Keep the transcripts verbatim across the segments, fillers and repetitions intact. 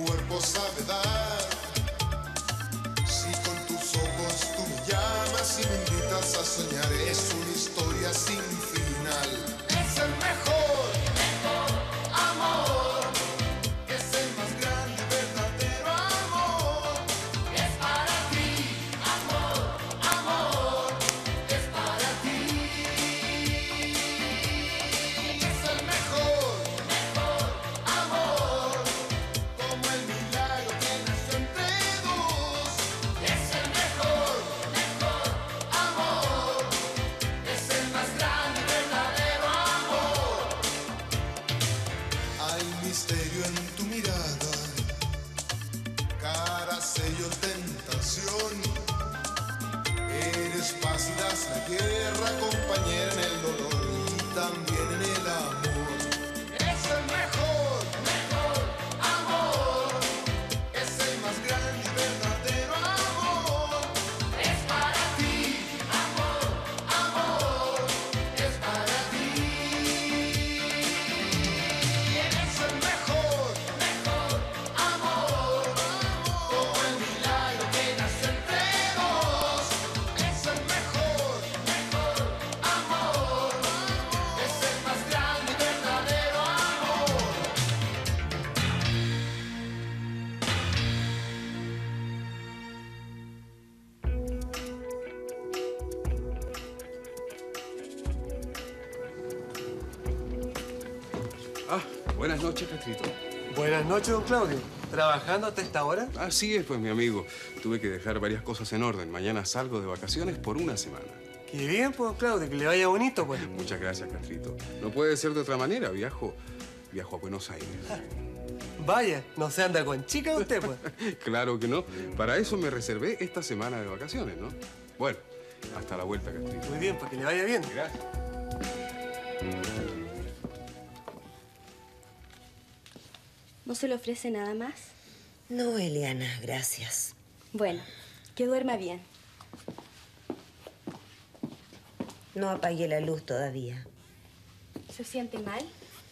cuerpo sabe dar. Si con tus ojos tú me llamas y me invitas a soñar, es una historia sin final. Es el mejor, mejor amor, es el más grande y verdadero amor. Es para ti, amor, amor, es para ti. Es el mejor, mejor amor, como el milagro que nació entre dos. Es el mejor, mejor amor, es el más grande y verdadero amor. Hay misterio en tu mirada, cara, sello, tentación. Eres paz y das la guerra, compañera en el dolor y también en el amor. Es el mejor, mejor amor, es el más grande y verdadero amor. Es para ti, amor, amor, es para ti. Es el mejor, mejor amor, como el milagro que nació entre dos. Es el mejor, mejor amor, es el más grande y verdadero amor. Ah, buenas noches, Castrito. Buenas noches, don Claudio. ¿Trabajando hasta esta hora? Así es, pues, mi amigo. Tuve que dejar varias cosas en orden. Mañana salgo de vacaciones por una semana. Qué bien, pues, don Claudio, que le vaya bonito, pues. Muchas gracias, Castrito. No puede ser de otra manera. Viajo, viajo a Buenos Aires. Vaya, no se anda con chica usted, pues. Claro que no. Para eso me reservé esta semana de vacaciones, ¿no? Bueno, hasta la vuelta, Castrito. Muy bien, pues que le vaya bien. Gracias. ¿No se le ofrece nada más? No, Eliana, gracias. Bueno, que duerma bien. No apagué la luz todavía. ¿Se siente mal?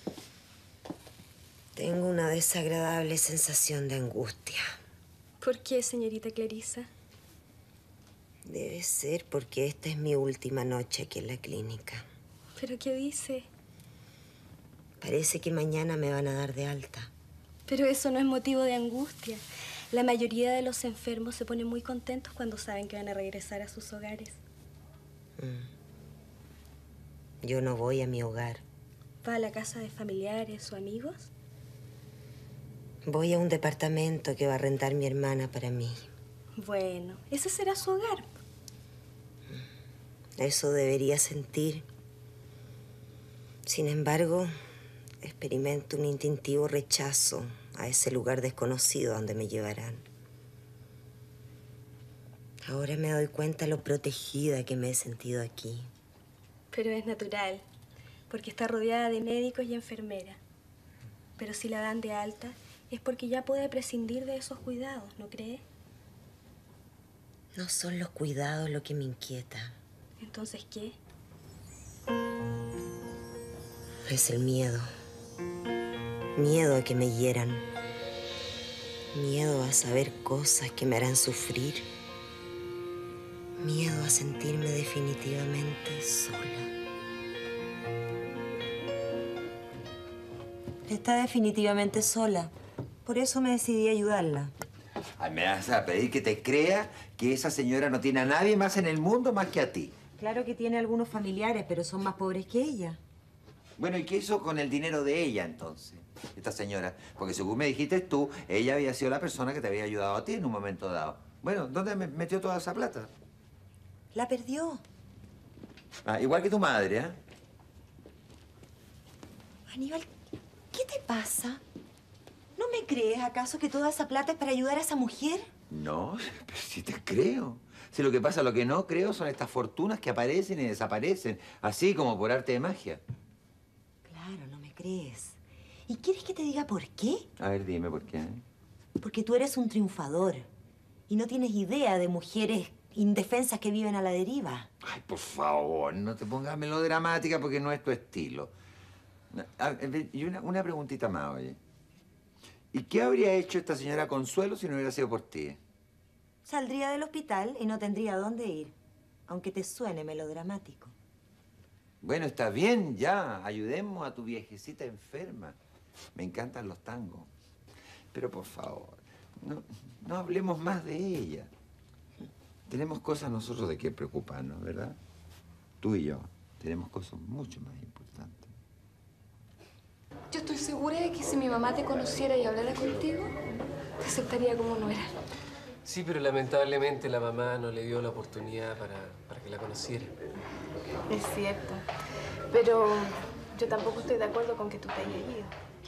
Tengo una desagradable sensación de angustia. ¿Por qué, señorita Clarisa? Debe ser porque esta es mi última noche aquí en la clínica. ¿Pero qué dice? Parece que mañana me van a dar de alta. Pero eso no es motivo de angustia. La mayoría de los enfermos se ponen muy contentos cuando saben que van a regresar a sus hogares. Mm. Yo no voy a mi hogar. ¿Va a la casa de familiares o amigos? Voy a un departamento que va a rentar mi hermana para mí. Bueno, ese será su hogar. Eso debería sentir. Sin embargo, experimento un instintivo rechazo a ese lugar desconocido donde me llevarán. Ahora me doy cuenta lo protegida que me he sentido aquí. Pero es natural, porque está rodeada de médicos y enfermeras. Pero si la dan de alta, es porque ya puede prescindir de esos cuidados, ¿no cree? No son los cuidados lo que me inquieta. ¿Entonces qué? Es el miedo. Miedo a que me hieran. Miedo a saber cosas que me harán sufrir. Miedo a sentirme definitivamente sola. Está definitivamente sola. Por eso me decidí a ayudarla. Ay, me vas a pedir que te crea que esa señora no tiene a nadie más en el mundo más que a ti. Claro que tiene algunos familiares, pero son más pobres que ella. Bueno, ¿y qué hizo con el dinero de ella, entonces, esta señora? Porque según me dijiste tú, ella había sido la persona que te había ayudado a ti en un momento dado. Bueno, ¿dónde me metió toda esa plata? La perdió. Ah, igual que tu madre, ¿eh? Aníbal, ¿qué te pasa? ¿No me crees acaso que toda esa plata es para ayudar a esa mujer? No, pero si te creo. Si lo que pasa, lo que no creo son estas fortunas que aparecen y desaparecen, así como por arte de magia. Claro, no me crees. ¿Y quieres que te diga por qué? A ver, dime por qué. ¿eh? Porque tú eres un triunfador y no tienes idea de mujeres indefensas que viven a la deriva. Ay, por favor, no te pongas melodramática porque no es tu estilo. A ver, y una, una preguntita más, oye. ¿Y qué habría hecho esta señora Consuelo si no hubiera sido por ti? Saldría del hospital y no tendría dónde ir, aunque te suene melodramático. Bueno, está bien, ya. Ayudemos a tu viejecita enferma. Me encantan los tangos. Pero por favor, no, no hablemos más de ella. Tenemos cosas nosotros de qué preocuparnos, ¿verdad? Tú y yo tenemos cosas mucho más importantes. Yo estoy segura de que si mi mamá te conociera y hablara contigo, te aceptaría como nuera. Sí, pero lamentablemente la mamá no le dio la oportunidad para, para que la conociera. Es cierto. Pero yo tampoco estoy de acuerdo con que tú te hayas ido.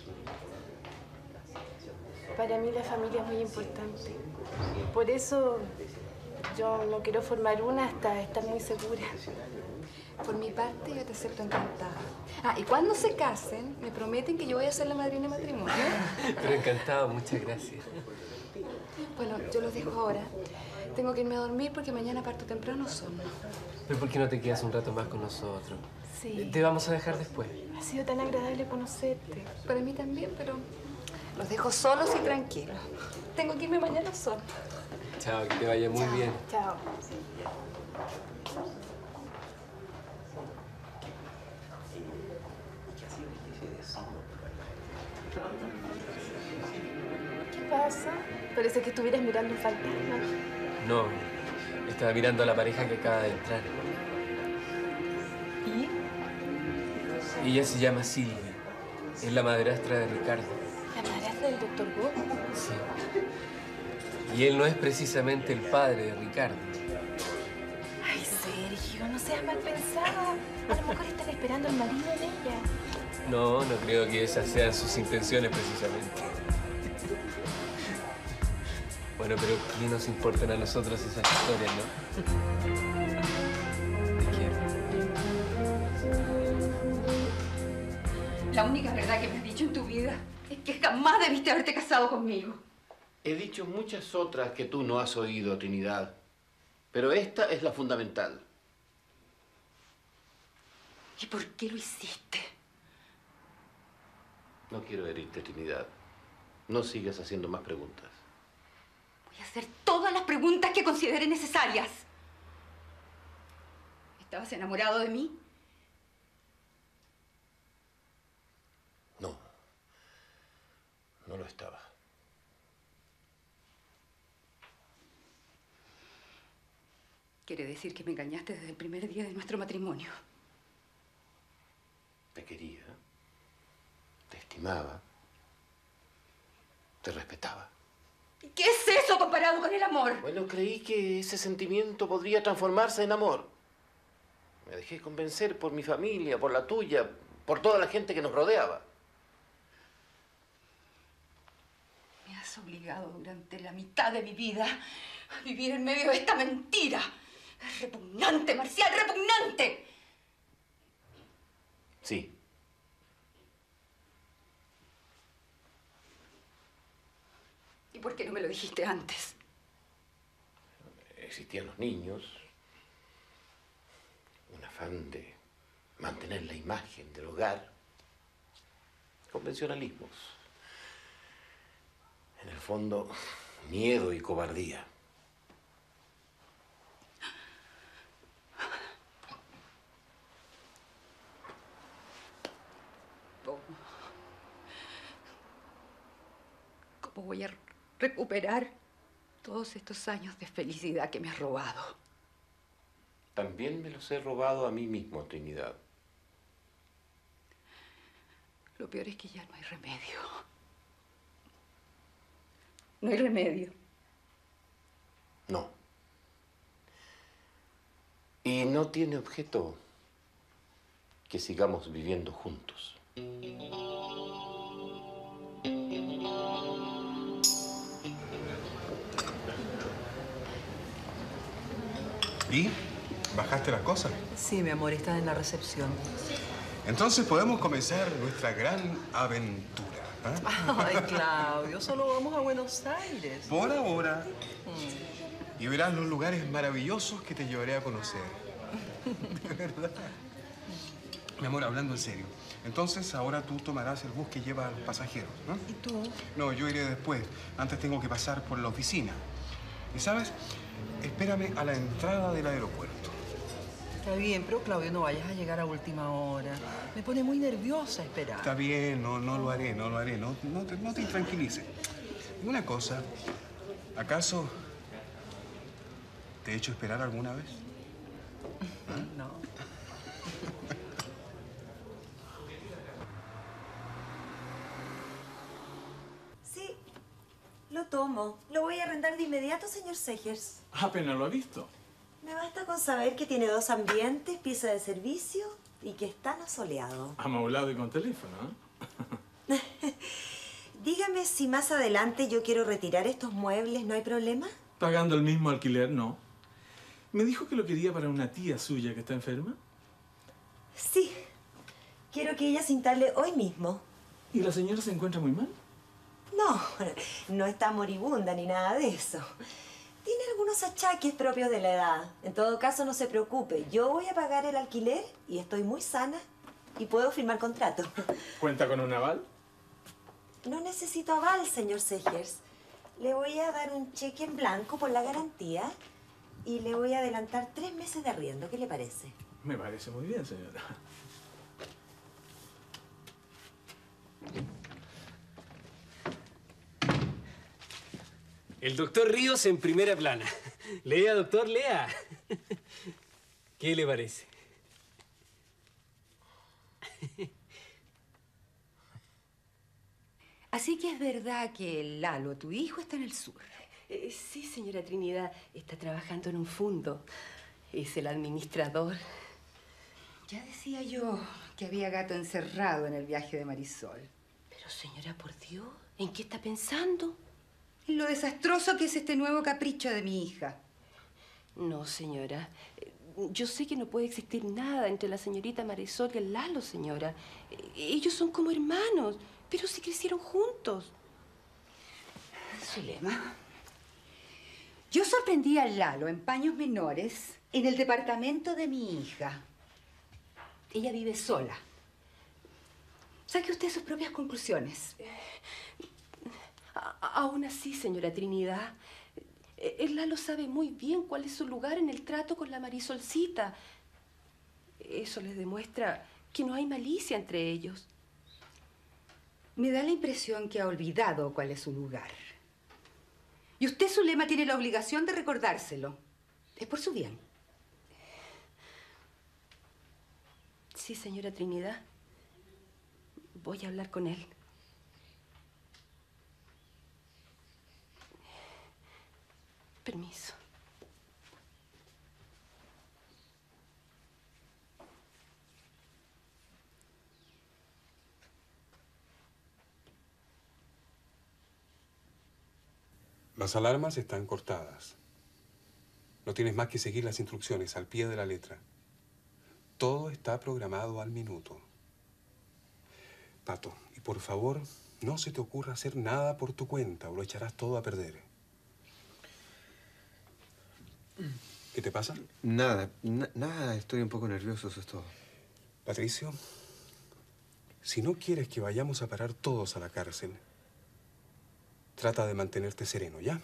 Para mí la familia es muy importante. Por eso yo no quiero formar una hasta estar muy segura. Por mi parte, yo te acepto encantada. Ah, y cuando se casen, me prometen que yo voy a ser la madrina de matrimonio. Pero encantado, muchas gracias. Bueno, yo los dejo ahora. Tengo que irme a dormir porque mañana parto temprano solo. ¿Pero por qué no te quedas un rato más con nosotros? Sí. Te vamos a dejar después. Ha sido tan agradable conocerte. Para mí también, pero los dejo solos y tranquilos. Tengo que irme mañana sola. Chao, que te vaya muy Chao. bien. Chao. ¿Qué pasa? Parece que estuvieras mirando un fantasma. No, estaba mirando a la pareja que acaba de entrar. ¿Y? Ella se llama Silvia. Es la madrastra de Ricardo. ¿La madrastra del doctor Bob? Sí. Y él no es precisamente el padre de Ricardo. Ay, Sergio, no seas mal pensada. A lo mejor están esperando al marido de ella. No, no creo que esas sean sus intenciones precisamente. Bueno, pero ¿qué nos importan a nosotros esas historias, no? Te quiero. La única verdad que me has dicho en tu vida es que jamás debiste haberte casado conmigo. He dicho muchas otras que tú no has oído, Trinidad. Pero esta es la fundamental. ¿Y por qué lo hiciste? No quiero herirte, Trinidad. No sigas haciendo más preguntas. Voy a hacer todas las preguntas que considere necesarias. ¿Estabas enamorado de mí? No. No lo estaba. Quiere decir que me engañaste desde el primer día de nuestro matrimonio. Te quería. Te estimaba. Te respetaba. ¿Y qué es eso comparado con el amor? Bueno, creí que ese sentimiento podría transformarse en amor. Me dejé convencer por mi familia, por la tuya, por toda la gente que nos rodeaba. Me has obligado durante la mitad de mi vida a vivir en medio de esta mentira. Es repugnante, Marcial, repugnante. Sí. ¿Y por qué no me lo dijiste antes? Existían los niños. Un afán de mantener la imagen del hogar. Convencionalismos. En el fondo, miedo y cobardía. ¿Cómo? ¿Cómo voy a recuperar todos estos años de felicidad que me has robado? También me los he robado a mí mismo, Trinidad. Lo peor es que ya no hay remedio. No hay remedio. No. Y no tiene objeto que sigamos viviendo juntos. ¿Y? ¿Bajaste las cosas? Sí, mi amor, estás en la recepción. Entonces podemos comenzar nuestra gran aventura. ¿eh? Ay, Claudio, solo vamos a Buenos Aires. Por ahora. Mm. Y verás los lugares maravillosos que te llevaré a conocer. De verdad. Mi amor, hablando en serio. Entonces, ahora tú tomarás el bus que lleva a los pasajeros, ¿no? ¿Y tú? No, yo iré después. Antes tengo que pasar por la oficina. Y, ¿sabes? Espérame a la entrada del aeropuerto. Está bien, pero Claudio, no vayas a llegar a última hora. Me pone muy nerviosa esperar. Está bien, no, no lo haré, no lo haré. No, no, te, no te intranquilices. Y una cosa, ¿acaso te he hecho esperar alguna vez? ¿Ah? No. Sí, lo tomo. Lo voy a arrendar de inmediato, señor Segers. Apenas lo he visto. Me basta con saber que tiene dos ambientes, pieza de servicio y que está no soleado. Amoblado y con teléfono, ¿eh? Dígame si más adelante yo quiero retirar estos muebles, ¿no hay problema? Pagando el mismo alquiler, no. ¿Me dijo que lo quería para una tía suya que está enferma? Sí. Quiero que ella se instale hoy mismo. ¿Y la señora se encuentra muy mal? No, no está moribunda ni nada de eso. Tiene algunos achaques propios de la edad. En todo caso, no se preocupe. Yo voy a pagar el alquiler y estoy muy sana y puedo firmar contrato. ¿Cuenta con un aval? No necesito aval, señor Segers. Le voy a dar un cheque en blanco por la garantía y le voy a adelantar tres meses de arriendo. ¿Qué le parece? Me parece muy bien, señora. El doctor Ríos en primera plana. Lea, doctor, lea. ¿Qué le parece? Así que es verdad que Lalo, tu hijo, está en el sur. Eh, sí, señora Trinidad. Está trabajando en un fondo. Es el administrador. Ya decía yo que había gato encerrado en el viaje de Marisol. Pero, señora, por Dios, ¿en qué está pensando? En lo desastroso que es este nuevo capricho de mi hija. No, señora. Yo sé que no puede existir nada entre la señorita Marisol y el Lalo, señora. Ellos son como hermanos, pero sí crecieron juntos. Zulema, yo sorprendí a Lalo en paños menores en el departamento de mi hija. Ella vive sola. Saque usted sus propias conclusiones. A- aún así, señora Trinidad, el Lalo sabe muy bien cuál es su lugar en el trato con la Marisolcita. Eso les demuestra que no hay malicia entre ellos. Me da la impresión que ha olvidado cuál es su lugar. Y usted, Zulema, tiene la obligación de recordárselo. Es por su bien. Sí, señora Trinidad. Voy a hablar con él. Permiso. Las alarmas están cortadas. No tienes más que seguir las instrucciones al pie de la letra. Todo está programado al minuto. Pato, y por favor, no se te ocurra hacer nada por tu cuenta o lo echarás todo a perder. ¿Qué te pasa? Nada, na- nada, estoy un poco nervioso, eso es todo. Patricio, si no quieres que vayamos a parar todos a la cárcel, trata de mantenerte sereno, ¿ya?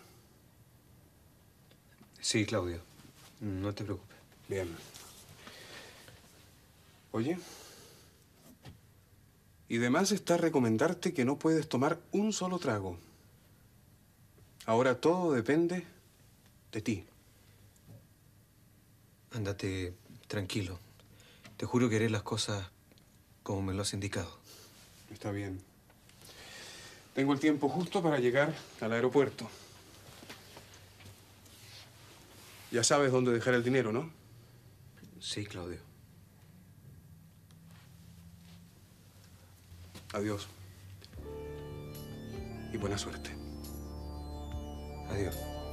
Sí, Claudio, no te preocupes. Bien. Oye, y demás está recomendarte que no puedes tomar un solo trago. Ahora todo depende de ti. Ándate tranquilo. Te juro que haré las cosas como me lo has indicado. Está bien. Tengo el tiempo justo para llegar al aeropuerto. Ya sabes dónde dejar el dinero, ¿no? Sí, Claudio. Adiós. Y buena suerte. Adiós.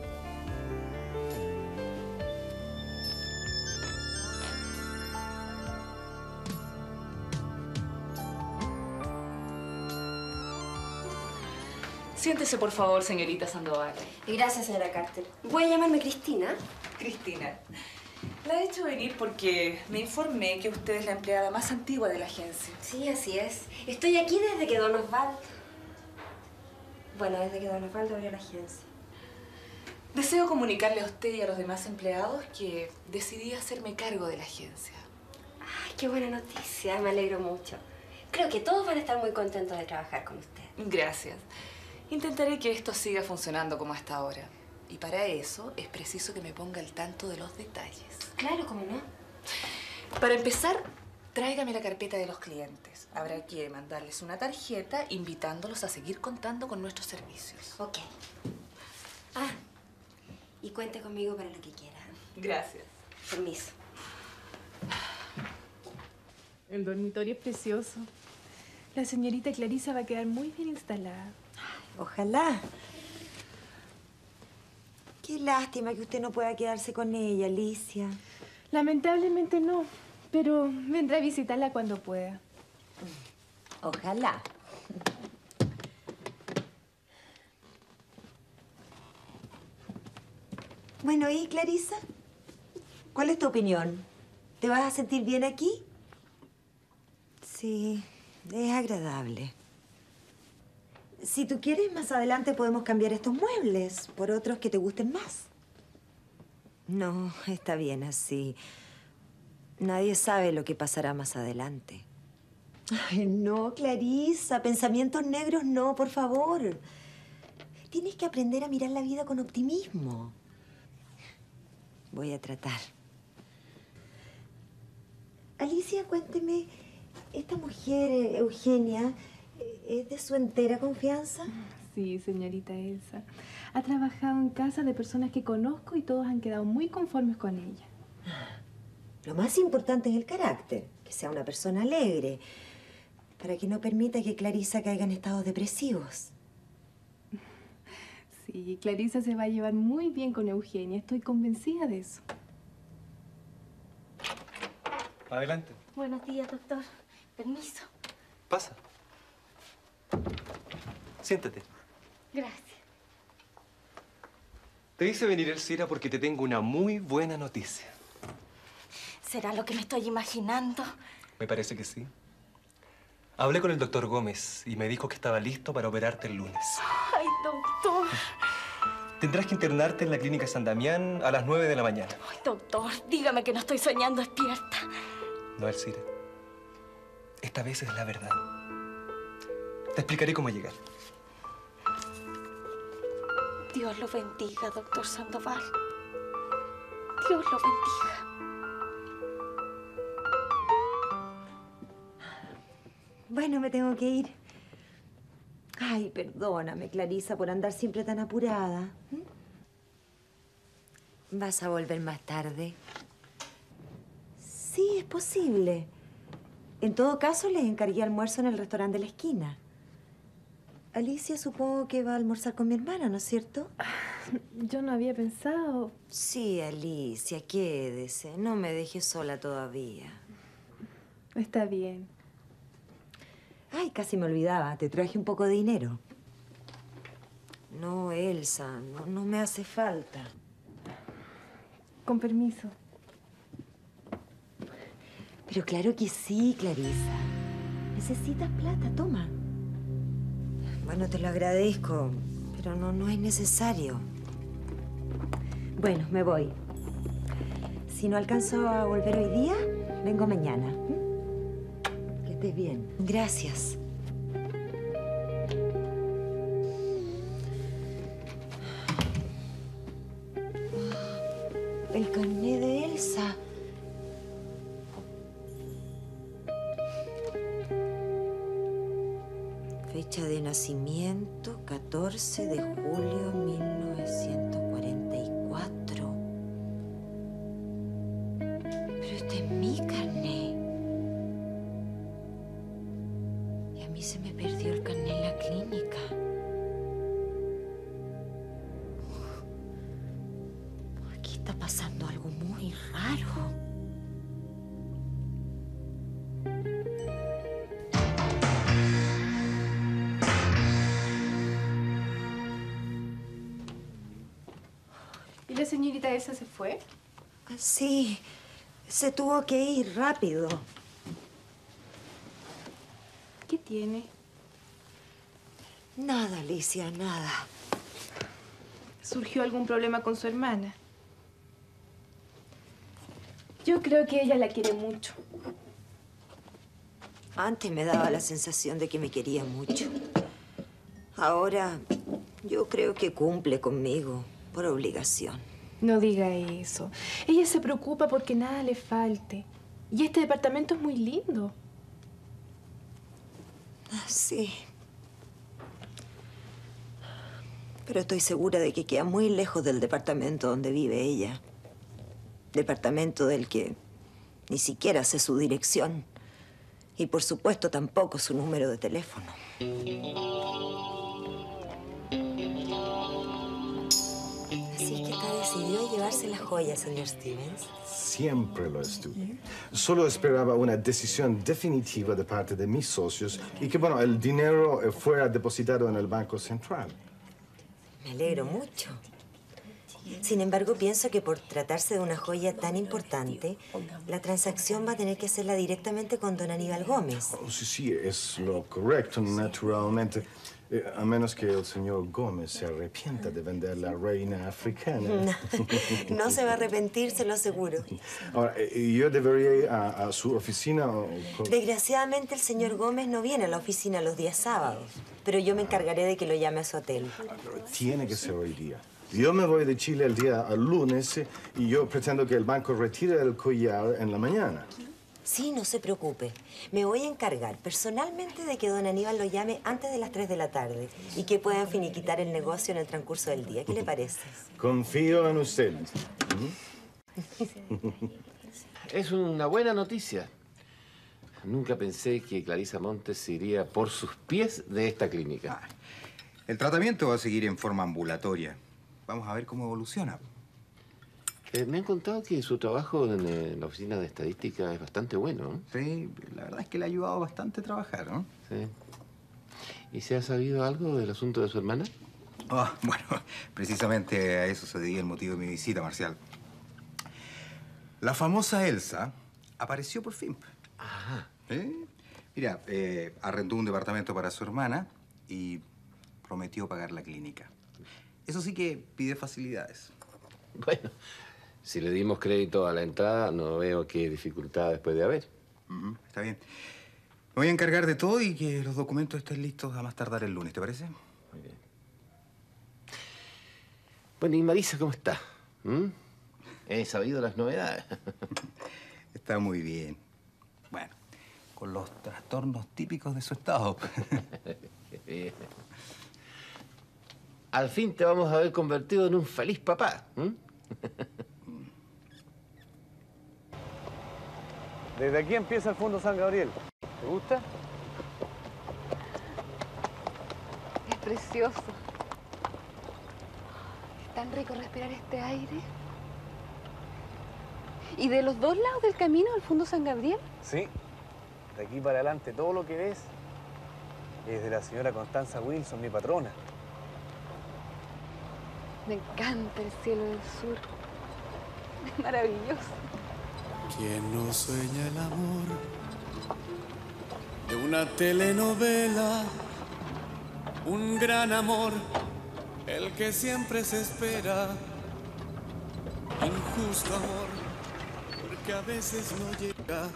Siéntese, por favor, señorita Sandoval. Gracias, señora Carter. ¿Voy a llamarme Cristina? Cristina. La he hecho venir porque me informé que usted es la empleada más antigua de la agencia. Sí, así es. Estoy aquí desde que don Osvaldo... Bueno, desde que don Osvaldo abrió la agencia. Deseo comunicarle a usted y a los demás empleados que decidí hacerme cargo de la agencia. Ay, qué buena noticia. Me alegro mucho. Creo que todos van a estar muy contentos de trabajar con usted. Gracias. Intentaré que esto siga funcionando como hasta ahora. Y para eso es preciso que me ponga al tanto de los detalles. Claro, ¿cómo no? Para empezar, tráigame la carpeta de los clientes. Habrá que mandarles una tarjeta invitándolos a seguir contando con nuestros servicios. Ok. Ah, y cuente conmigo para lo que quiera. Gracias. Permiso. El dormitorio es precioso. La señorita Clarisa va a quedar muy bien instalada. Ojalá. Qué lástima que usted no pueda quedarse con ella, Alicia. Lamentablemente no, pero vendrá a visitarla cuando pueda. Ojalá. Bueno, ¿y Clarisa? ¿Cuál es tu opinión? ¿Te vas a sentir bien aquí? Sí, es agradable. Si tú quieres, más adelante podemos cambiar estos muebles por otros que te gusten más. No, está bien así. Nadie sabe lo que pasará más adelante. Ay, no, Clarisa. Pensamientos negros no, por favor. Tienes que aprender a mirar la vida con optimismo. Voy a tratar. Alicia, cuénteme, esta mujer, Eugenia, ¿es de su entera confianza? Sí, señorita Elsa. Ha trabajado en casa de personas que conozco y todos han quedado muy conformes con ella. Lo más importante es el carácter, que sea una persona alegre, para que no permita que Clarisa caiga en estados depresivos. Sí, Clarisa se va a llevar muy bien con Eugenia. Estoy convencida de eso. Adelante. Buenos días, doctor. Permiso. Pasa. Siéntate. Gracias. Te hice venir, Elcira, porque te tengo una muy buena noticia. ¿Será lo que me estoy imaginando? Me parece que sí. Hablé con el doctor Gómez y me dijo que estaba listo para operarte el lunes. Ay, doctor. Tendrás que internarte en la clínica San Damián a las nueve de la mañana. Ay, doctor, dígame que no estoy soñando despierta. No, Elcira. Esta vez es la verdad. Te explicaré cómo llegar. Dios lo bendiga, doctor Sandoval. Dios lo bendiga. Bueno, me tengo que ir. Ay, perdóname, Clarisa, por andar siempre tan apurada. ¿Mm? ¿Vas a volver más tarde? Sí, es posible. En todo caso, les encargué almuerzo en el restaurante de la esquina. Alicia, supongo que va a almorzar con mi hermana, ¿no es cierto? Yo no había pensado. Sí, Alicia, quédese. No me dejes sola todavía. Está bien. Ay, casi me olvidaba. Te traje un poco de dinero. No, Elsa, no, no me hace falta. Con permiso. Pero claro que sí, Clarisa. Necesitas plata, toma. Bueno, te lo agradezco, pero no, no es necesario. Bueno, me voy. Si no alcanzo a volver hoy día, vengo mañana. ¿Mm? Que estés bien. Gracias. El carnet de Elsa. Fecha de nacimiento, catorce de julio de mil novecientos cuarenta y cuatro. Pero este es mi carnet. Y a mí se me perdió el carnet en la clínica. Aquí está pasando algo muy raro. ¿Y la señorita esa se fue? Sí, se tuvo que ir rápido. ¿Qué tiene? Nada, Alicia, nada. ¿Surgió algún problema con su hermana? Yo creo que ella la quiere mucho. Antes me daba la sensación de que me quería mucho. Ahora, yo creo que cumple conmigo por obligación. No diga eso. Ella se preocupa porque nada le falte. Y este departamento es muy lindo. Sí. Pero estoy segura de que queda muy lejos del departamento donde vive ella. Departamento del que ni siquiera sé su dirección. Y por supuesto tampoco su número de teléfono. Así que está decidido a llevarse las joyas, señor Stevens. Siempre lo estuve. Solo esperaba una decisión definitiva de parte de mis socios y que, bueno, el dinero fuera depositado en el Banco Central. Me alegro mucho. Sin embargo, pienso que por tratarse de una joya tan importante, la transacción va a tener que hacerla directamente con don Aníbal Gómez. Oh, sí, sí, es lo correcto, naturalmente. Eh, a menos que el señor Gómez se arrepienta de vender la reina africana. No, no se va a arrepentir, se lo aseguro. Ahora, eh, ¿yo debería ir a, a su oficina o...? Desgraciadamente, el señor Gómez no viene a la oficina los días sábados, pero yo me encargaré de que lo llame a su hotel. Tiene que ser hoy día. Yo me voy de Chile el día al lunes y yo pretendo que el banco retire el collar en la mañana. Sí, no se preocupe. Me voy a encargar personalmente de que don Aníbal lo llame antes de las tres de la tarde y que puedan finiquitar el negocio en el transcurso del día. ¿Qué le parece? Confío en usted. Es una buena noticia. Nunca pensé que Clarisa Montes se iría por sus pies de esta clínica. Ah, el tratamiento va a seguir en forma ambulatoria. Vamos a ver cómo evoluciona. Eh, me han contado que su trabajo en, en la oficina de estadística es bastante bueno, ¿no? Sí, la verdad es que le ha ayudado bastante a trabajar, ¿no? Sí. ¿Y se ha sabido algo del asunto de su hermana? Oh, bueno, precisamente a eso se debía el motivo de mi visita, Marcial. La famosa Elsa apareció por fin. Ajá. ¿Eh? Mira, eh, arrendó un departamento para su hermana y prometió pagar la clínica. Eso sí que pide facilidades. Bueno, si le dimos crédito a la entrada, no veo qué dificultades puede haber. Uh-huh, está bien. Me voy a encargar de todo y que los documentos estén listos a más tardar el lunes, ¿te parece? Muy bien. Bueno, ¿y Marisa cómo está? ¿Mm? ¿He sabido las novedades? Está muy bien. Bueno, con los trastornos típicos de su estado. Al fin te vamos a ver convertido en un feliz papá. ¿Mm? Desde aquí empieza el Fondo San Gabriel. ¿Te gusta? Es precioso. Es tan rico respirar este aire. ¿Y de los dos lados del camino al Fondo San Gabriel? Sí. De aquí para adelante todo lo que ves es de la señora Constanza Wilson, mi patrona. Me encanta el cielo del sur. Es maravilloso. ¿Quién no sueña el amor de una telenovela? Un gran amor, el que siempre se espera. Injusto amor, porque a veces no llega.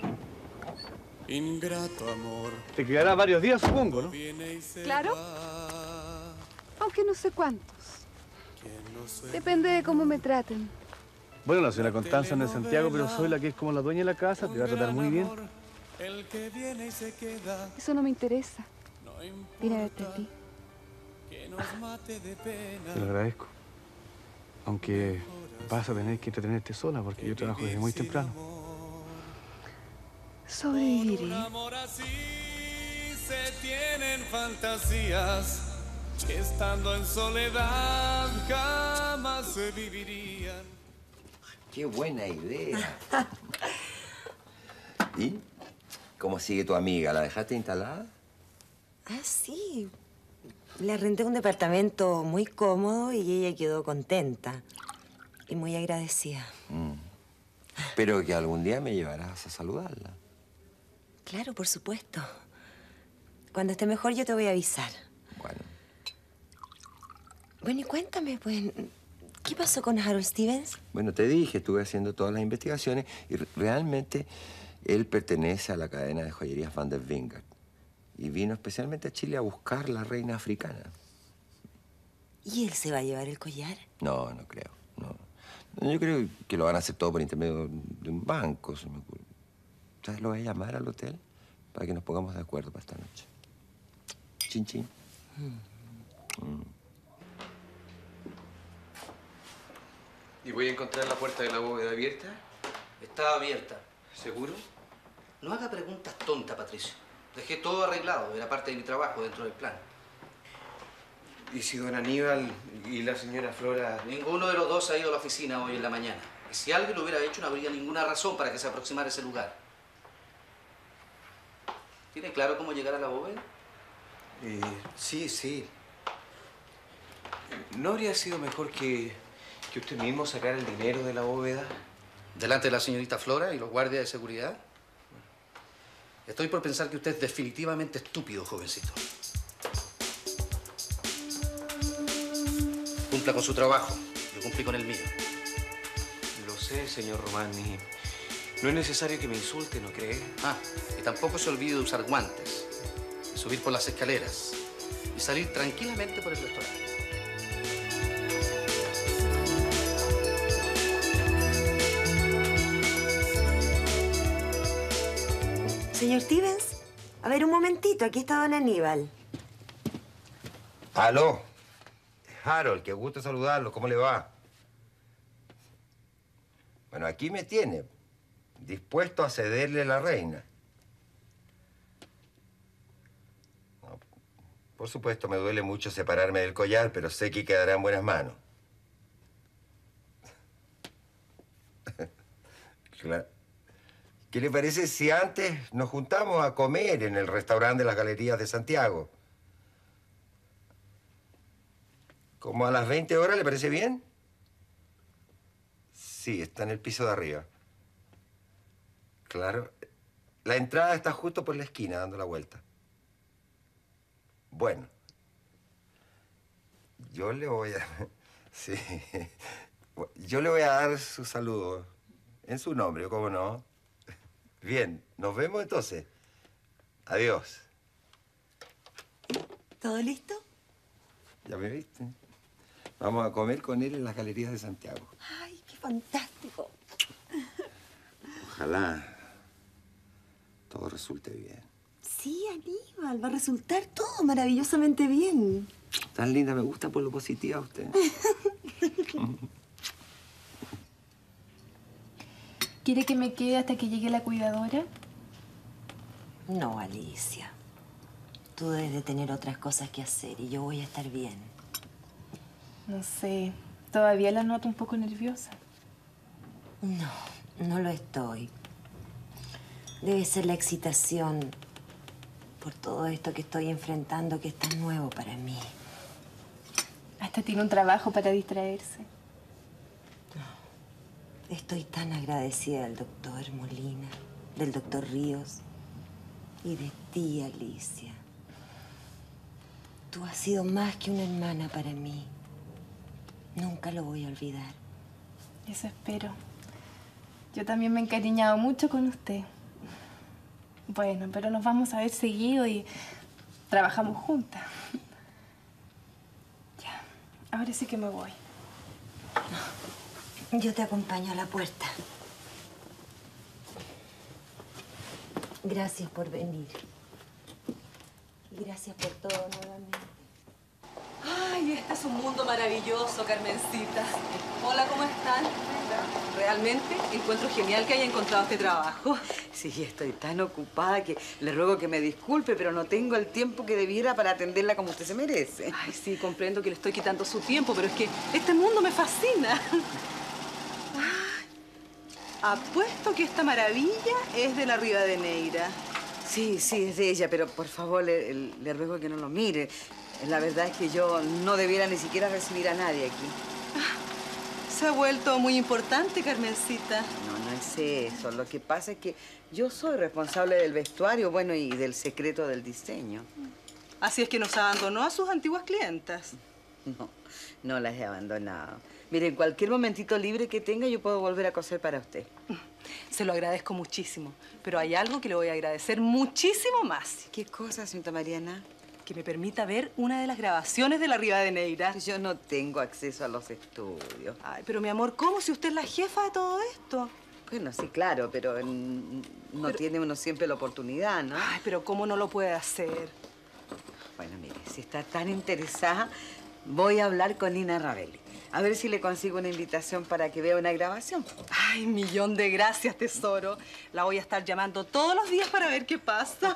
Ingrato amor. Te quedará varios días, supongo, ¿no? Claro. Aunque no sé cuántos. Depende de cómo me traten. Bueno, la señora Constanza no es de Santiago, pero soy la que es como la dueña de la casa. Te va a tratar muy bien. Eso no me interesa. Vine a verte a ti. Te lo agradezco. Aunque vas a tener que entretenerte sola porque yo trabajo desde muy temprano. Sobreviviré. Amor así se tienen fantasías que estando en soledad jamás se vivirían. ¡Qué buena idea! ¿Y cómo sigue tu amiga? ¿La dejaste instalada? Ah, sí. Le arrendé un departamento muy cómodo y ella quedó contenta. y muy agradecida. Mm. Pero que algún día me llevarás a saludarla. Claro, por supuesto. Cuando esté mejor yo te voy a avisar. Bueno. Bueno, y cuéntame, pues, ¿qué pasó con Harold Stevens? Bueno, te dije, estuve haciendo todas las investigaciones y realmente él pertenece a la cadena de joyerías Van der Wingert. Y vino especialmente a Chile a buscar la reina africana. ¿Y él se va a llevar el collar? No, no creo, no. No, yo creo que lo van a hacer todo por intermedio de un banco, se me ocurre. ¿Sabes? Lo voy a llamar al hotel para que nos pongamos de acuerdo para esta noche. Chin, chin. Mm. Mm. ¿Y voy a encontrar la puerta de la bóveda abierta? Está abierta. ¿Seguro? No haga preguntas tontas, Patricio. Dejé todo arreglado, era parte de mi trabajo dentro del plan. ¿Y si don Aníbal y la señora Flora...? Ninguno de los dos ha ido a la oficina hoy en la mañana. Y si alguien lo hubiera hecho, no habría ninguna razón para que se aproximara a ese lugar. ¿Tiene claro cómo llegar a la bóveda? Eh, sí, sí. ¿No habría sido mejor que, que usted mismo sacara el dinero de la bóveda? ¿Delante de la señorita Flora y los guardias de seguridad? Estoy por pensar que usted es definitivamente estúpido, jovencito. Cumpla con su trabajo. Yo cumplí con el mío. Lo sé, señor Romani. No es necesario que me insulte, ¿no cree? Ah, y tampoco se olvide de usar guantes, de subir por las escaleras y salir tranquilamente por el restaurante. Señor Stevens, a ver, un momentito, aquí está don Aníbal. Aló. Harold, qué gusto saludarlo. ¿Cómo le va? Bueno, aquí me tiene, dispuesto a cederle la reina. No, por supuesto, me duele mucho separarme del collar, pero sé que quedará en buenas manos. Claro. ¿Qué le parece si antes nos juntamos a comer en el restaurante de las Galerías de Santiago? ¿Como a las veinte horas le parece bien? Sí, está en el piso de arriba. Claro. La entrada está justo por la esquina, dando la vuelta. Bueno. Yo le voy a... Sí. Yo le voy a dar su saludo. En su nombre, ¿cómo no? Bien, nos vemos entonces. Adiós. ¿Todo listo? ¿Ya me viste? Vamos a comer con él en las Galerías de Santiago. Ay, qué fantástico. Ojalá todo resulte bien. Sí, Aníbal, va a resultar todo maravillosamente bien. Tan linda, me gusta por lo positiva usted. ¿Quiere que me quede hasta que llegue la cuidadora? No, Alicia. Tú debes de tener otras cosas que hacer y yo voy a estar bien. No sé, todavía la noto un poco nerviosa. No, no lo estoy. Debe ser la excitación por todo esto que estoy enfrentando, que es tan nuevo para mí. Hasta tiene un trabajo para distraerse. Estoy tan agradecida del doctor Molina, del doctor Ríos y de ti, Alicia. Tú has sido más que una hermana para mí. Nunca lo voy a olvidar. Eso espero. Yo también me he encariñado mucho con usted. Bueno, pero nos vamos a ver seguido y trabajamos juntas. Ya, ahora sí que me voy. Yo te acompaño a la puerta. Gracias por venir. Y gracias por todo nuevamente. Ay, este es un mundo maravilloso, Carmencita. Hola, ¿cómo están? Realmente encuentro genial que haya encontrado este trabajo. Sí, estoy tan ocupada que le ruego que me disculpe, pero no tengo el tiempo que debiera para atenderla como usted se merece. Ay, sí, comprendo que le estoy quitando su tiempo, pero es que este mundo me fascina. Apuesto que esta maravilla es de la Rivadeneira. Sí, sí, es de ella, pero por favor le, le ruego que no lo mire. La verdad es que yo no debiera ni siquiera recibir a nadie aquí. se ha vuelto muy importante, Carmencita. No, no es eso. Lo que pasa es que yo soy responsable del vestuario, bueno, y del secreto del diseño. Así es que nos abandonó a sus antiguas clientas. No, no las he abandonado. Mire, en cualquier momentito libre que tenga, yo puedo volver a coser para usted. Se lo agradezco muchísimo, pero hay algo que le voy a agradecer muchísimo más. ¿Qué cosa, señorita Mariana? Que me permita ver una de las grabaciones de la Rivadeneira. Yo no tengo acceso a los estudios. Ay, pero mi amor, ¿cómo si usted es la jefa de todo esto? Bueno, sí, claro, pero mm, no Pero- tiene uno siempre la oportunidad, ¿no? Ay, pero ¿cómo no lo puede hacer? Bueno, mire, si está tan interesada, voy a hablar con Nina Ravelli. A ver si le consigo una invitación para que vea una grabación. Ay, millón de gracias, tesoro. La voy a estar llamando todos los días para ver qué pasa.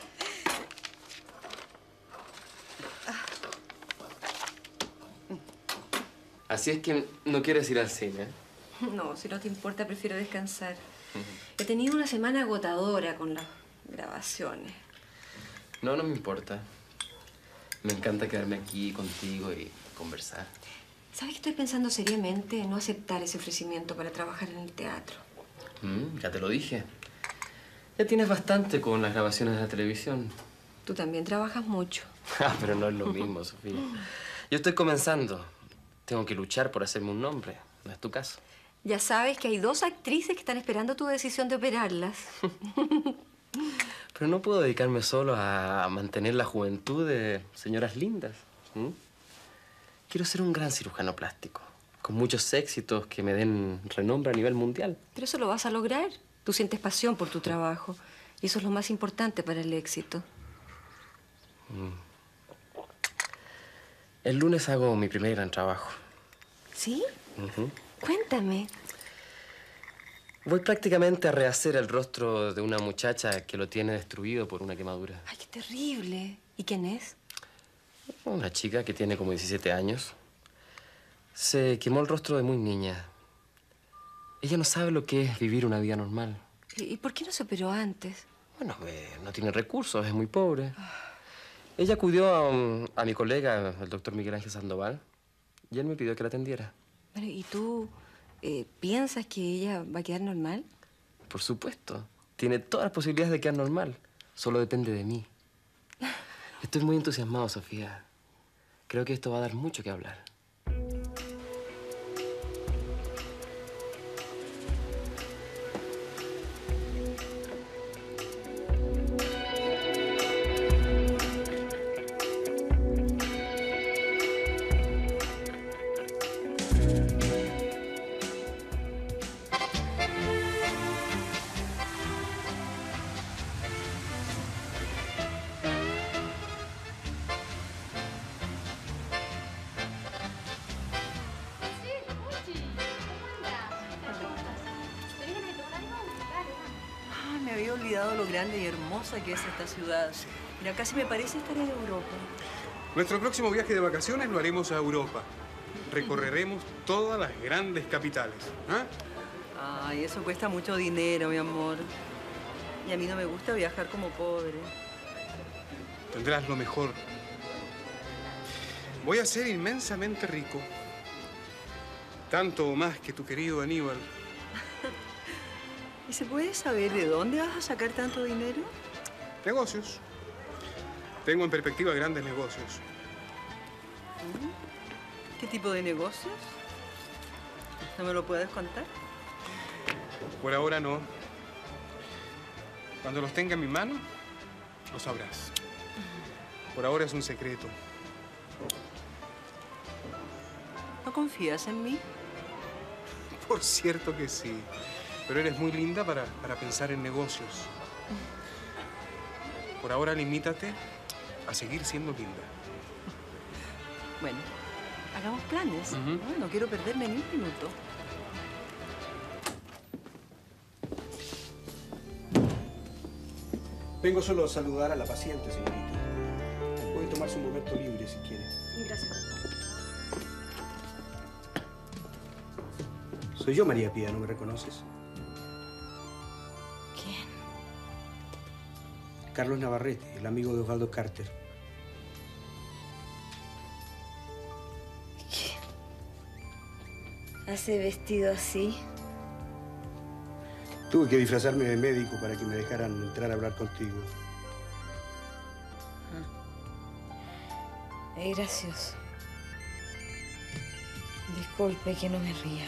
Así es que no quieres ir al cine. No, si no te importa, prefiero descansar. He tenido una semana agotadora con las grabaciones. No, no me importa. Me encanta quedarme aquí contigo y conversar. ¿Sabes que estoy pensando seriamente en no aceptar ese ofrecimiento para trabajar en el teatro? Mm, ya te lo dije. Ya tienes bastante con las grabaciones de la televisión. Tú también trabajas mucho. Ah, pero no es lo mismo, Sofía. Yo estoy comenzando. Tengo que luchar por hacerme un nombre. No es tu caso. Ya sabes que hay dos actrices que están esperando tu decisión de operarlas. Pero no puedo dedicarme solo a mantener la juventud de señoras lindas. ¿Mm? Quiero ser un gran cirujano plástico, con muchos éxitos que me den renombre a nivel mundial. Pero eso lo vas a lograr. Tú sientes pasión por tu trabajo. Y eso es lo más importante para el éxito. Mm. El lunes hago mi primer gran trabajo. ¿Sí? Ujú. Cuéntame. Voy prácticamente a rehacer el rostro de una muchacha que lo tiene destruido por una quemadura. Ay, qué terrible. ¿Y quién es? Una chica que tiene como diecisiete años. Se quemó el rostro de muy niña. Ella no sabe lo que es vivir una vida normal. ¿Y y por qué no se operó antes? Bueno, eh, no tiene recursos, es muy pobre. Ella acudió a, un- a mi colega, el doctor Miguel Ángel Sandoval, y él me pidió que la atendiera. Bueno, ¿y tú eh, piensas que ella va a quedar normal? Por supuesto. Tiene todas las posibilidades de quedar normal. Solo depende de mí. Estoy muy entusiasmado, Sofía. Creo que esto va a dar mucho que hablar. Ah, me había olvidado lo grande y hermosa que es esta ciudad. Mira, casi me parece estar en Europa. Nuestro próximo viaje de vacaciones lo haremos a Europa. Recorreremos todas las grandes capitales. ¿Ah? Ay, eso cuesta mucho dinero, mi amor. Y a mí no me gusta viajar como pobre. Tendrás lo mejor. Voy a ser inmensamente rico. Tanto o más que tu querido Aníbal. ¿Y se puede saber de dónde vas a sacar tanto dinero? Negocios. Tengo en perspectiva grandes negocios. ¿Qué tipo de negocios? ¿No me lo puedes contar? Por ahora no. Cuando los tenga en mi mano, lo sabrás. Por ahora es un secreto. ¿No confías en mí? Por cierto que sí. Pero eres muy linda para, para pensar en negocios. Por ahora limítate a seguir siendo linda. Bueno, hagamos planes. Ujú. no, no quiero perderme ni un minuto. Vengo solo a saludar a la paciente, señorita. Puede tomarse un momento libre si quiere. Gracias. Soy yo, María Pía, ¿no me reconoces? ¿Quién? Carlos Navarrete, el amigo de Osvaldo Carter. hace vestido así? Tuve que disfrazarme de médico para que me dejaran entrar a hablar contigo. Es gracioso. Disculpe que no me ría.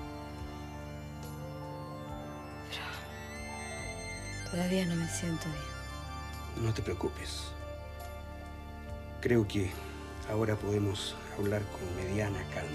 Pero todavía no me siento bien. No te preocupes. Creo que ahora podemos hablar con mediana calma.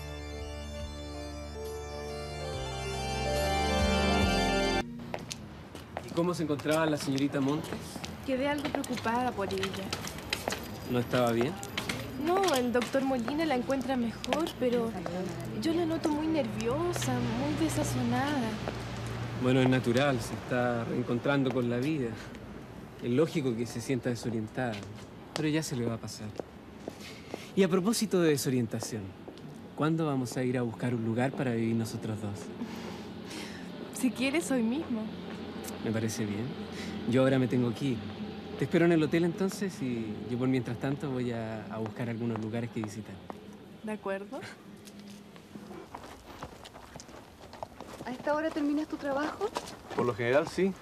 ¿Y cómo se encontraba la señorita Montes? Quedé algo preocupada por ella. ¿No estaba bien? No, el doctor Molina la encuentra mejor, pero yo la noto muy nerviosa, muy desazonada. Bueno, es natural, se está reencontrando con la vida. Es lógico que se sienta desorientada, pero ya se le va a pasar. Y a propósito de desorientación, ¿cuándo vamos a ir a buscar un lugar para vivir nosotros dos? Si quieres, hoy mismo. Me parece bien. Yo ahora me tengo que ir. Te espero en el hotel entonces y yo por mientras tanto voy a, a buscar algunos lugares que visitar. ¿De acuerdo? ¿A esta hora terminas tu trabajo? Por lo general, sí.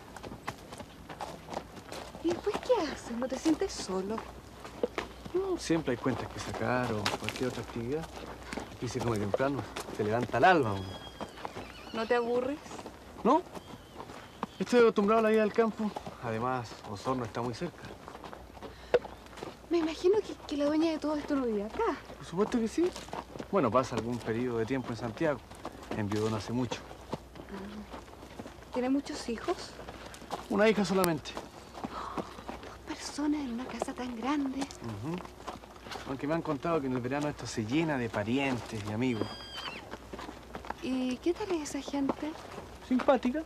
¿Y después qué haces? ¿No te sientes solo? No, siempre hay cuentas que sacar o cualquier otra actividad. Y se come temprano, se levanta al alba uno. ¿No te aburres? ¿No? Estoy acostumbrado a la vida del campo. Además, Osorno está muy cerca. Me imagino que, que la dueña de todo esto no vive acá. Por supuesto que sí. Bueno, pasa algún periodo de tiempo en Santiago. Enviudó no hace mucho. ¿Tiene muchos hijos? Una hija solamente. Dos personas en una casa tan grande. Ujú. Aunque me han contado que en el verano esto se llena de parientes y amigos. ¿Y qué tal es esa gente? Simpática.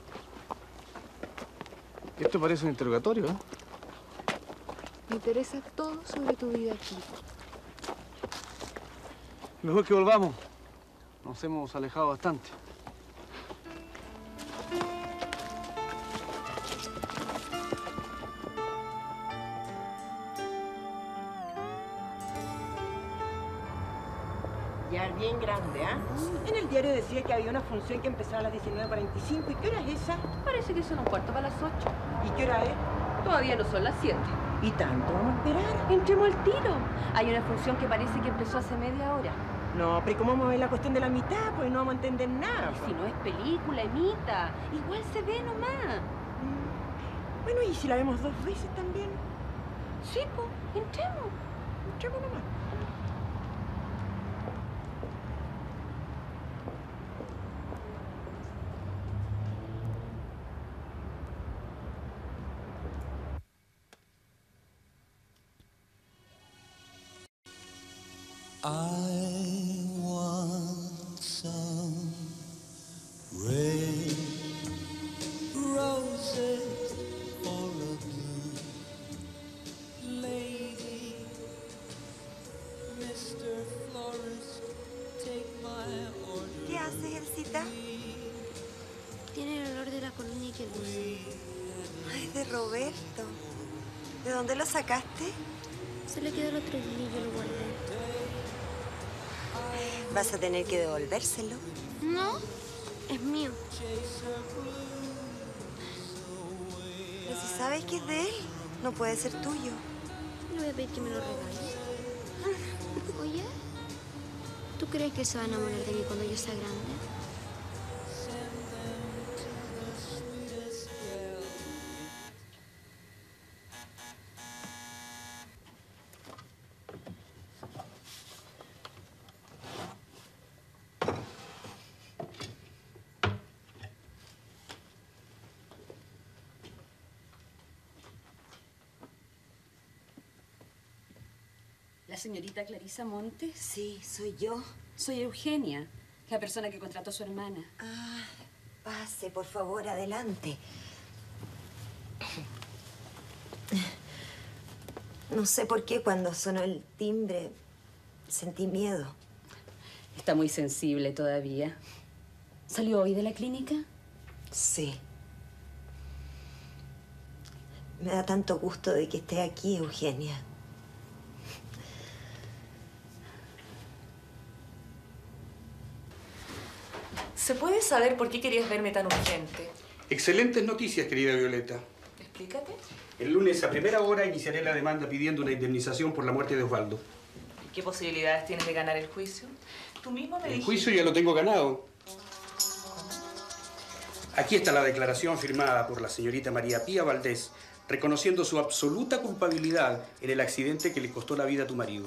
Esto parece un interrogatorio, ¿eh? Me interesa todo sobre tu vida aquí. Mejor que volvamos. Nos hemos alejado bastante. Ya bien grande, ¿ah? ¿eh? En el diario decía que había una función que empezaba a las diecinueve cuarenta y cinco. ¿Y qué hora es esa? Parece que son un cuarto para las ocho. ¿Y qué hora es? Todavía no son las siete. ¿Y tanto vamos a esperar? Entremos al tiro. Hay una función que parece que empezó hace media hora. No, pero ¿cómo vamos a ver la cuestión de la mitad? Pues no vamos a entender nada. Y si no es película, emita. Igual se ve nomás. Bueno, ¿y si la vemos dos veces también? Sí, pues, entremos. Entremos nomás. I want some red roses for a blue lady. mister Florist, take my order. ¿Qué haces, Elcita? Tiene el olor de la colonia que luce. Ay, de Roberto. ¿De dónde lo sacaste? Se le quedó el otro día y yo lo guardé. Vas a tener que devolvérselo. No, es mío. Pero si sabes que es de él, no puede ser tuyo. Le voy a pedir que me lo regale. Oye, ¿tú crees que se va a enamorar de mí cuando yo sea grande? ¿La señorita Clarisa Montes? Sí, soy yo. Soy Eugenia, la persona que contrató a su hermana. Ah, pase, por favor, adelante. No sé por qué cuando sonó el timbre sentí miedo. Está muy sensible todavía. ¿Salió hoy de la clínica? Sí. Me da tanto gusto de que esté aquí, Eugenia. ¿Se puede saber por qué querías verme tan urgente? Excelentes noticias, querida Violeta. Explícate. El lunes a primera hora iniciaré la demanda pidiendo una indemnización por la muerte de Osvaldo. ¿Y qué posibilidades tienes de ganar el juicio? Tú mismo me El dijiste... juicio ya lo tengo ganado. Aquí está la declaración firmada por la señorita María Pía Valdés, reconociendo su absoluta culpabilidad en el accidente que le costó la vida a tu marido.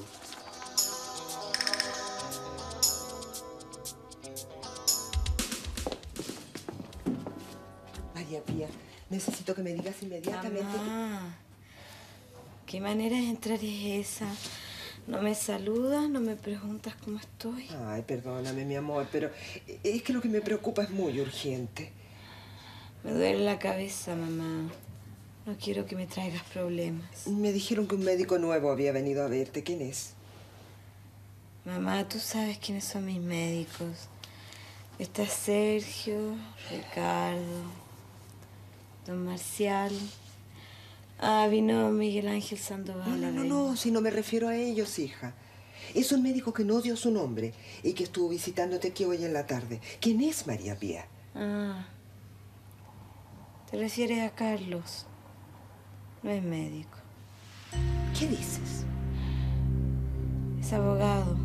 María Pía, necesito que me digas inmediatamente... Mamá, ¿qué manera de entrar es esa? No me saludas, no me preguntas cómo estoy. Ay, perdóname, mi amor, pero es que lo que me preocupa es muy urgente. Me duele la cabeza, mamá. No quiero que me traigas problemas. Me dijeron que un médico nuevo había venido a verte. ¿Quién es? Mamá, tú sabes quiénes son mis médicos. Está Sergio, Ricardo, don Marcial. Ah, vino Miguel Ángel Sandoval. No, no, no, no, si no me refiero a ellos, hija. Es un médico que no dio su nombre y que estuvo visitándote aquí hoy en la tarde. ¿Quién es María Pía? Ah, te refieres a Carlos. No es médico. ¿Qué dices? Es abogado.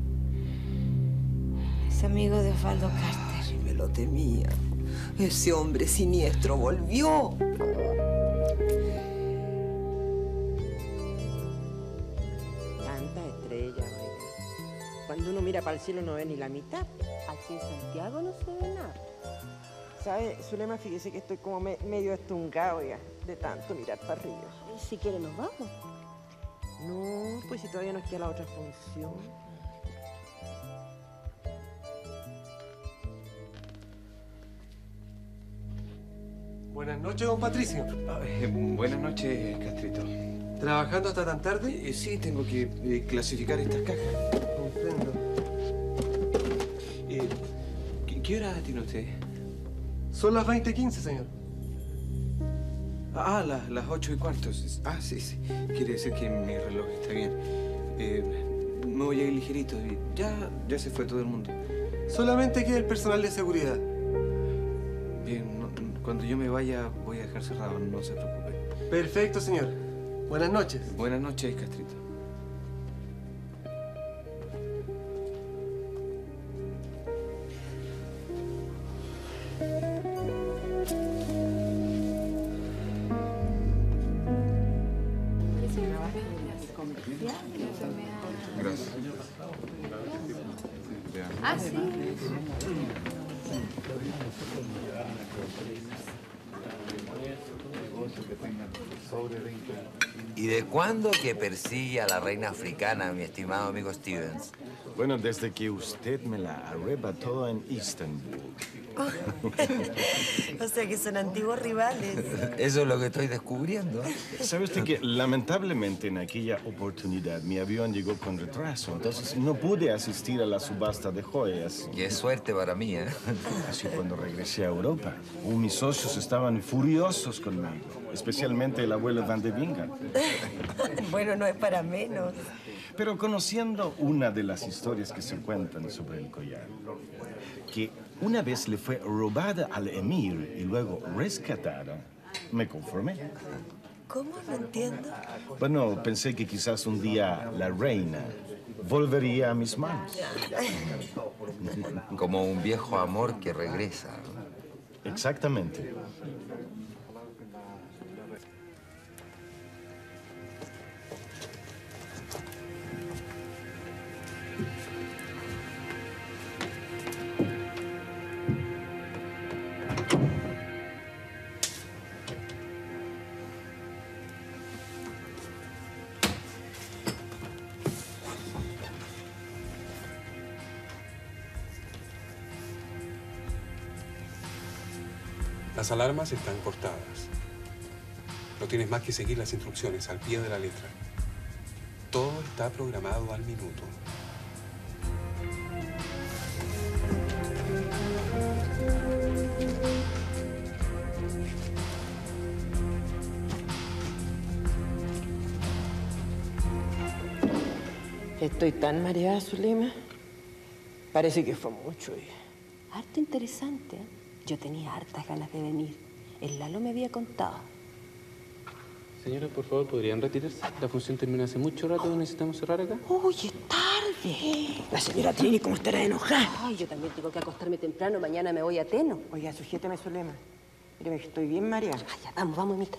Es amigo de Osvaldo Carter. Ay, me lo temía. Ese hombre siniestro volvió. Tanta estrella, oiga. Cuando uno mira para el cielo no ve ni la mitad. Aquí en Santiago no se ve nada. ¿Sabe, Zulema? Fíjese que estoy como me, medio estungado ya, de tanto mirar para arriba. Si quiere nos vamos. No, pues si todavía nos queda la otra función. Buenas noches, don Patricio. Eh, buenas noches, Castrito. ¿Trabajando hasta tan tarde? Eh, sí, tengo que eh, clasificar estas cajas. Comprendo. Eh, ¿qué, ¿Qué hora tiene usted? Son las veinte quince, señor. Ah, la- las ocho y cuarto. Ah, sí, sí. Quiere decir que mi reloj está bien. Eh, me voy a ir ligerito. Ya, ya se fue todo el mundo. Solamente queda el personal de seguridad. Bien, no- cuando yo me vaya voy a dejar cerrado, no se preocupe. Perfecto, señor. Buenas noches. Buenas noches, Castrito. Gracias. Ah, sí. ¿Y de cuándo que persigue a la reina africana, mi estimado amigo Stevens? Bueno, desde que usted me la arrebató en Istanbul. O sea que son antiguos rivales. Eso es lo que estoy descubriendo. ¿Sabe usted que lamentablemente en aquella oportunidad mi avión llegó con retraso, entonces no pude asistir a la subasta de joyas? Qué suerte para mí, ¿eh? Así cuando regresé a Europa, uh, mis socios estaban furiosos conmigo, especialmente el abuelo Van de Vingan. Bueno, no es para menos. Pero conociendo una de las historias que se cuentan sobre el collar, que una vez le fue robada al emir y luego rescatada, me conformé. ¿Cómo? No entiendo. Bueno, pensé que quizás un día la reina volvería a mis manos. Como un viejo amor que regresa. Exactamente. Las alarmas están cortadas. No tienes más que seguir las instrucciones al pie de la letra. Todo está programado al minuto. Estoy tan mareada, Zulema. Parece que fue mucho. hija. Harto interesante, ¿eh? Yo tenía hartas ganas de venir. El Lalo me había contado. Señora, por favor, ¿podrían retirarse? La función termina hace mucho rato. ¿Necesitamos cerrar acá? Uy, es tarde. La señora Trini, ¿cómo estará enojada? Ay, yo también tengo que acostarme temprano. Mañana me voy a Teno. Oiga, sujétame su lema. Míreme que estoy bien mareada. Ay, ya, vamos, vamos, Mita.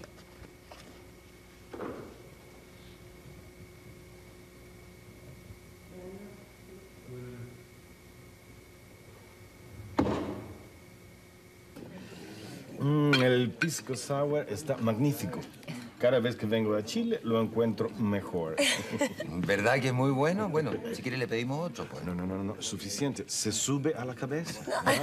Mm, el pisco sour está magnífico. Cada vez que vengo a Chile lo encuentro mejor. ¿Verdad que es muy bueno? Bueno, si quiere le pedimos otro, pues. No, no, no, no, suficiente. Se sube a la cabeza.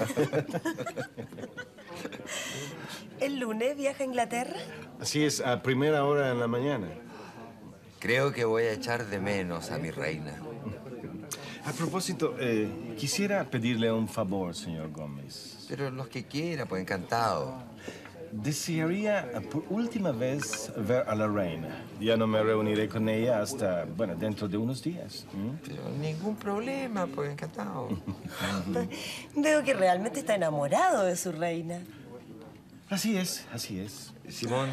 ¿El lunes viaja a Inglaterra? Así es, a primera hora en la mañana. Creo que voy a echar de menos a mi reina. A propósito, eh, quisiera pedirle un favor, señor Gómez. Pero los que quiera, pues encantado. Desearía por última vez ver a la reina. Ya no me reuniré con ella hasta, bueno, dentro de unos días. ¿Mm? Pero ningún problema, pues encantado. Veo que realmente está enamorado de su reina. Así es, así es. Simón.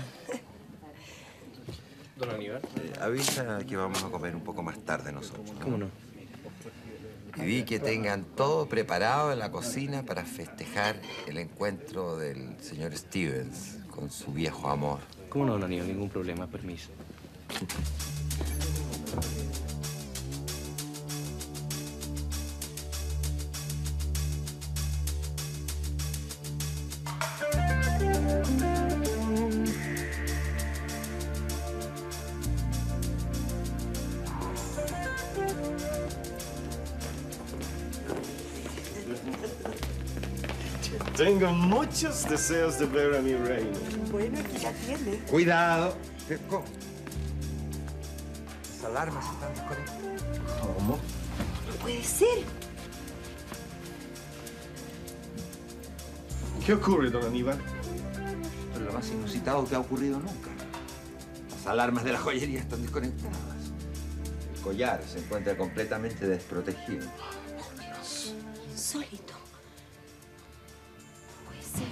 Don Aníbal. Eh, avisa que vamos a comer un poco más tarde nosotros, ¿no? ¿Cómo no? Y vi que tengan todo preparado en la cocina para festejar el encuentro del señor Stevens con su viejo amor. ¿Cómo no, don Aníbal? Ningún problema, permiso. Tengo muchos deseos de ver a mi reina. Bueno, aquí la tiene. Cuidado. ¿Cómo? Las alarmas están desconectadas. ¿Cómo? No puede ser. ¿Qué ocurre, don Aníbal? Pero lo más inusitado que ha ocurrido nunca. Las alarmas de la joyería están desconectadas. El collar se encuentra completamente desprotegido. Por Dios. Insólito. Puede ser.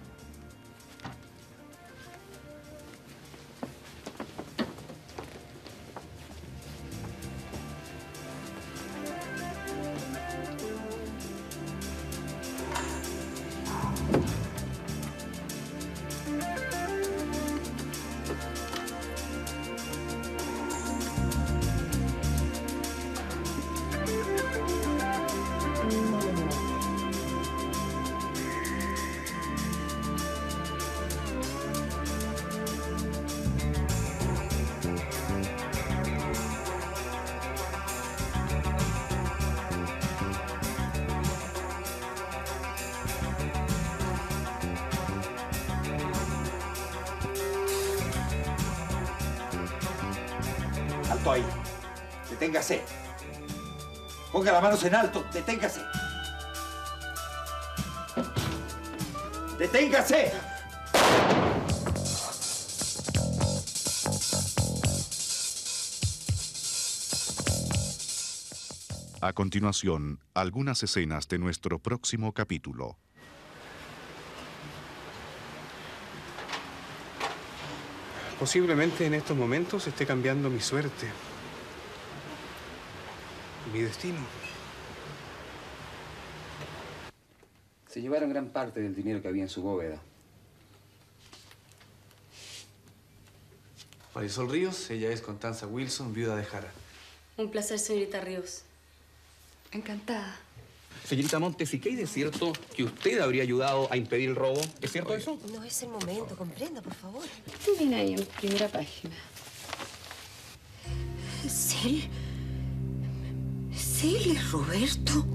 Alto ahí. Deténgase. Ponga las manos en alto. Deténgase. ¡Deténgase! A continuación, algunas escenas de nuestro próximo capítulo. Posiblemente en estos momentos esté cambiando mi suerte, mi destino. Se llevaron gran parte del dinero que había en su bóveda. Marisol Ríos, ella es Constanza Wilson, viuda de Jara. Un placer, señorita Ríos. Encantada. Señorita Montes, ¿y qué hay de cierto que usted habría ayudado a impedir el robo? ¿Es cierto eso? No es el momento, comprenda, por favor. ¿Qué viene ahí en primera página? ¿Es él? ¿Es él, es Roberto?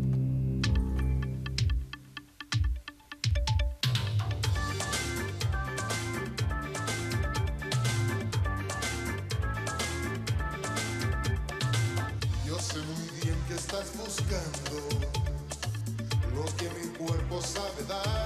Yo sé muy bien que estás buscando lo que mi cuerpo sabe dar.